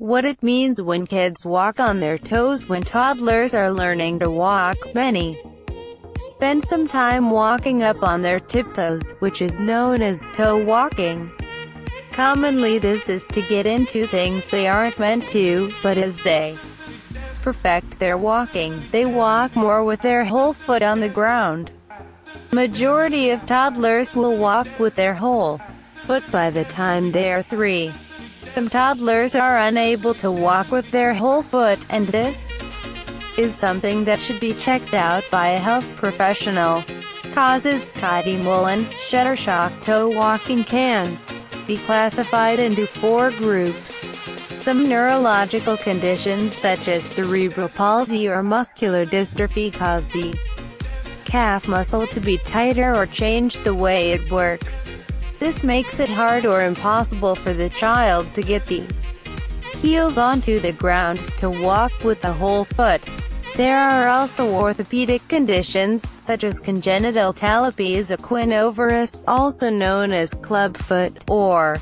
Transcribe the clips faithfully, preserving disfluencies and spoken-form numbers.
What it means when kids walk on their toes. When toddlers are learning to walk, many spend some time walking up on their tiptoes, which is known as toe walking. Commonly this is to get into things they aren't meant to, but as they perfect their walking, they walk more with their whole foot on the ground. Majority of toddlers will walk with their whole foot by the time they are three. Some toddlers are unable to walk with their whole foot, and this is something that should be checked out by a health professional. Causes: Kati-Mullen, Shutterstock. Toe walking can be classified into four groups. Some neurological conditions such as cerebral palsy or muscular dystrophy cause the calf muscle to be tighter or change the way it works. This makes it hard or impossible for the child to get the heels onto the ground to walk with the whole foot. There are also orthopedic conditions, such as congenital talipes equinovarus, also known as clubfoot, or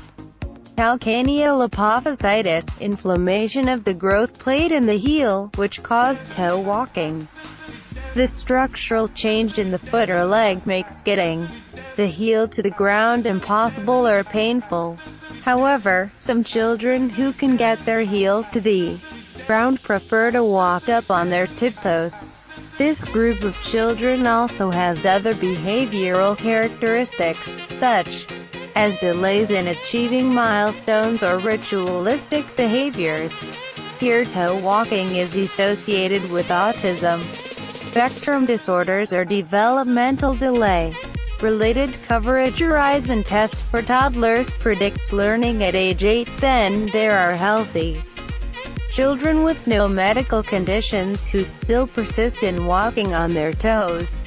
calcaneal apophysitis, inflammation of the growth plate in the heel, which cause toe walking. This structural change in the foot or leg makes getting the heel to the ground impossible or painful. However, some children who can get their heels to the ground prefer to walk up on their tiptoes. This group of children also has other behavioral characteristics, such as delays in achieving milestones or ritualistic behaviors. Here, toe walking is associated with autism spectrum disorders or developmental delay related coverage. Horizon test for toddlers predicts learning at age eight. Then there are healthy children with no medical conditions who still persist in walking on their toes.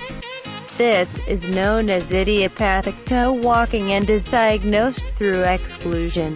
This is known as idiopathic toe walking and is diagnosed through exclusion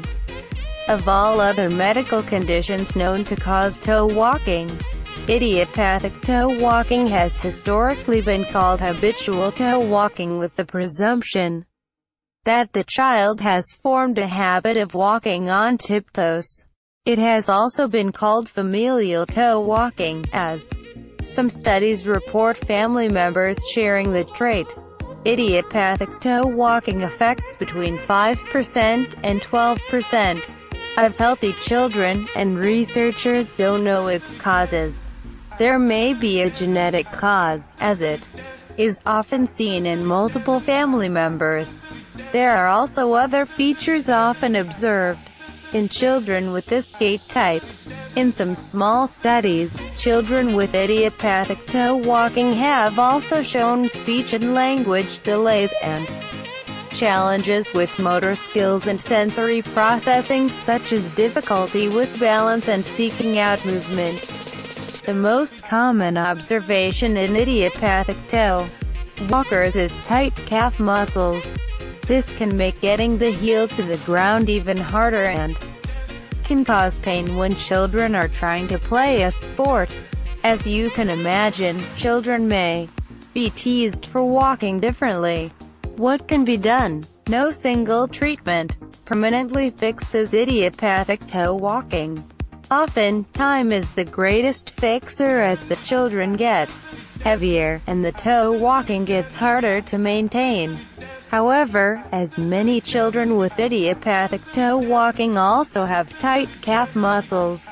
of all other medical conditions known to cause toe walking. Idiopathic toe walking has historically been called habitual toe walking, with the presumption that the child has formed a habit of walking on tiptoes. It has also been called familial toe walking, as some studies report family members sharing the trait. Idiopathic toe walking affects between five percent and twelve percent of healthy children, and researchers don't know its causes. There may be a genetic cause, as it is often seen in multiple family members. There are also other features often observed in children with this gait type. In some small studies, children with idiopathic toe walking have also shown speech and language delays and challenges with motor skills and sensory processing, such as difficulty with balance and seeking out movement. The most common observation in idiopathic toe walkers is tight calf muscles. This can make getting the heel to the ground even harder and can cause pain when children are trying to play a sport. As you can imagine, children may be teased for walking differently. What can be done? No single treatment permanently fixes idiopathic toe walking. Often, time is the greatest fixer as the children get heavier, and the toe walking gets harder to maintain. However, as many children with idiopathic toe walking also have tight calf muscles,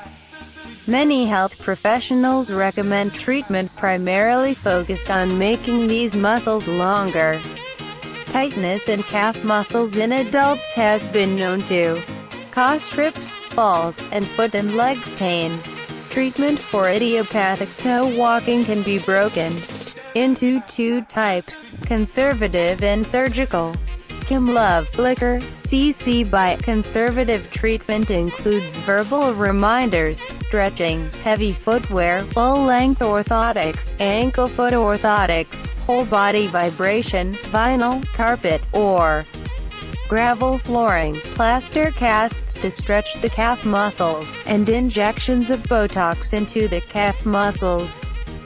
many health professionals recommend treatment primarily focused on making these muscles longer. Tightness in calf muscles in adults has been known to cause trips, falls, and foot and leg pain. Treatment for idiopathic toe walking can be broken into two types: conservative and surgical. Kim Love, Blicker, C C by conservative treatment includes verbal reminders, stretching, heavy footwear, full-length orthotics, ankle-foot orthotics, whole-body vibration, vinyl, carpet, or gravel flooring, plaster casts to stretch the calf muscles, and injections of Botox into the calf muscles.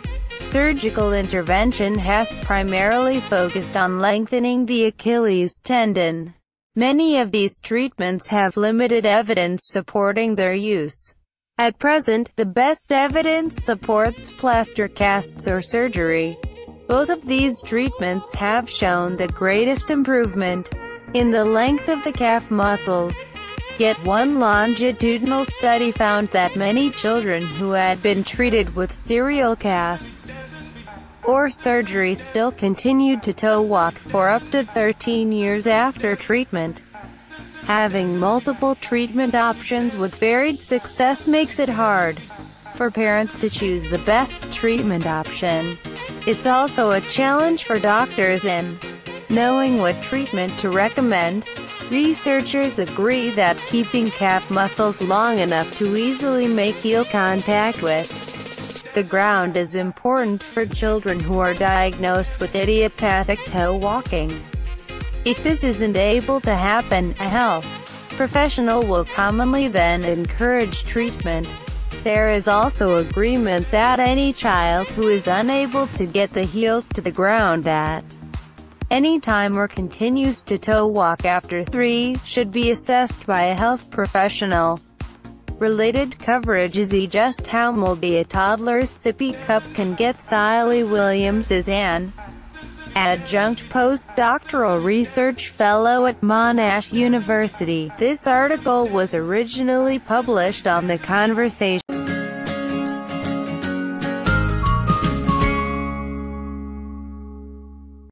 Surgical intervention has primarily focused on lengthening the Achilles tendon. Many of these treatments have limited evidence supporting their use. At present, the best evidence supports plaster casts or surgery. Both of these treatments have shown the greatest improvement in the length of the calf muscles. Yet one longitudinal study found that many children who had been treated with serial casts or surgery still continued to toe walk for up to thirteen years after treatment. Having multiple treatment options with varied success makes it hard for parents to choose the best treatment option. It's also a challenge for doctors in knowing what treatment to recommend. Researchers agree that keeping calf muscles long enough to easily make heel contact with the ground is important for children who are diagnosed with idiopathic toe walking. If this isn't able to happen, a health professional will commonly then encourage treatment. There is also agreement that any child who is unable to get the heels to the ground at any time or continues to toe walk after three, should be assessed by a health professional. Related coverage is E just how moldy a toddler's sippy cup can get. Siley Williams is an adjunct postdoctoral research fellow at Monash University. This article was originally published on The Conversation.